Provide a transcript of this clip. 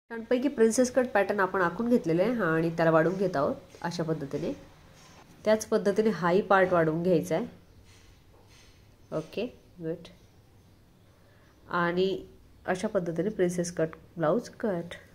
छानपैकी princess cut pattern आपण आखून घेतलेलं आहे आणि त्याला वाढवून घेत आहोत अशा पद्धतीने. त्याच पद्धतीने हाही पार्ट वाढवून घ्यायचा आहे. Okay good. आणि अशा पद्धतीने प्रिन्सेस कट ब्लाऊज कट.